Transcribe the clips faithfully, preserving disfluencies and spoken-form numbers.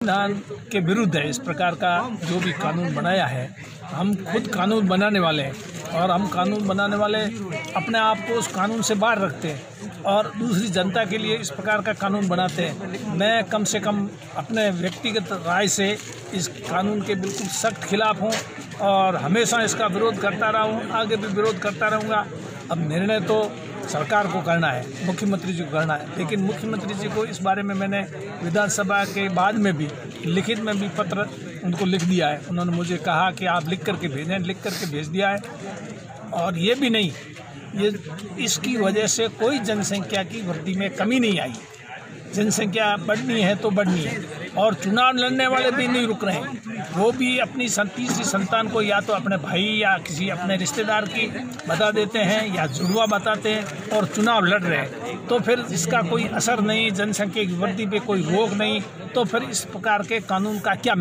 संविधान के विरुद्ध है इस प्रकार का जो भी कानून बनाया है। हम खुद कानून बनाने वाले हैं और हम कानून बनाने वाले अपने आप को उस कानून से बाहर रखते हैं और दूसरी जनता के लिए इस प्रकार का कानून बनाते हैं। मैं कम से कम अपने व्यक्तिगत राय से इस कानून के बिल्कुल सख्त खिलाफ हूँ और हमेशा इसका विरोध करता रहा हूँ, आगे भी विरोध करता रहूँगा। अब निर्णय तो सरकार को करना है, मुख्यमंत्री जी को करना है, लेकिन मुख्यमंत्री जी को इस बारे में मैंने विधानसभा के बाद में भी लिखित में भी पत्र उनको लिख दिया है। उन्होंने मुझे कहा कि आप लिख करके भेजें, लिख करके भेज दिया है। और ये भी नहीं, ये इसकी वजह से कोई जनसंख्या की वृद्धि में कमी नहीं आई। जनसंख्या बढ़नी है तो बढ़नी है और चुनाव लड़ने वाले भी नहीं रुक रहे हैं। वो भी अपनी तीसरी संतान को या तो अपने भाई या किसी अपने रिश्तेदार की बता देते हैं या जुड़वा बताते हैं और चुनाव लड़ रहे हैं। तो फिर इसका कोई असर नहीं, जनसंख्या की वृद्धि पे कोई रोक नहीं, तो फिर इस प्रकार के कानून का क्या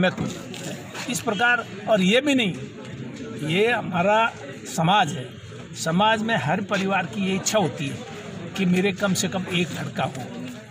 महत्व इस प्रकार। और ये भी नहीं, ये हमारा समाज है, समाज में हर परिवार की ये इच्छा होती है कि मेरे कम से कम एक लड़का हो।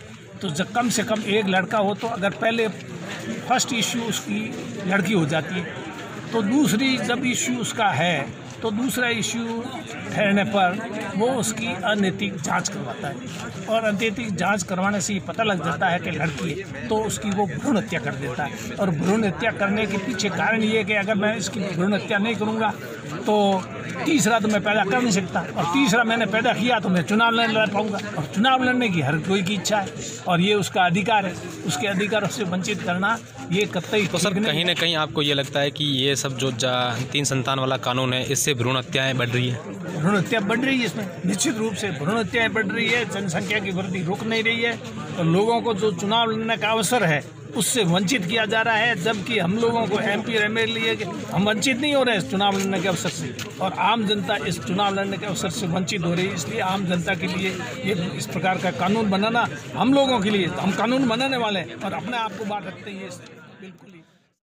तो जब कम से कम एक लड़का हो तो अगर पहले फर्स्ट इश्यू उसकी लड़की हो जाती है, तो दूसरी जब इश्यू उसका है तो दूसरा इश्यू ठहरने पर वो उसकी अनैतिक जांच करवाता है और अनैतिक जांच करवाने से ये पता लग जाता है कि लड़की है तो उसकी वो भ्रूण हत्या कर देता है। और भ्रूण हत्या करने के पीछे कारण ये है कि अगर मैं इसकी भ्रूण हत्या नहीं करूँगा तो तीसरा तो मैं पैदा कर नहीं सकता और तीसरा मैंने पैदा किया तो मैं चुनाव नहीं लड़ पाऊंगा। और चुनाव लड़ने की हर कोई की इच्छा है और ये उसका अधिकार है, उसके अधिकार से वंचित करना ये कतई। तो सर कहीं ना कहीं आपको ये लगता है कि ये सब जो तीन संतान वाला कानून है इससे भ्रूण हत्याएं बढ़ रही है? भ्रूण हत्या बढ़ रही है, इसमें निश्चित रूप से भ्रूण हत्याएं बढ़ रही है। जनसंख्या की वृद्धि रुक नहीं रही है और लोगों को जो चुनाव लड़ने का अवसर है उससे वंचित किया जा रहा है, जबकि हम लोगों को M P M L A हम वंचित नहीं हो रहे हैं इस चुनाव लड़ने के अवसर से और आम जनता इस चुनाव लड़ने के अवसर से वंचित हो रही है। इसलिए आम जनता के लिए ये इस प्रकार का कानून बनाना हम लोगों के लिए, हम कानून बनाने वाले हैं और अपने आप को बात रखते हैं, बिल्कुल।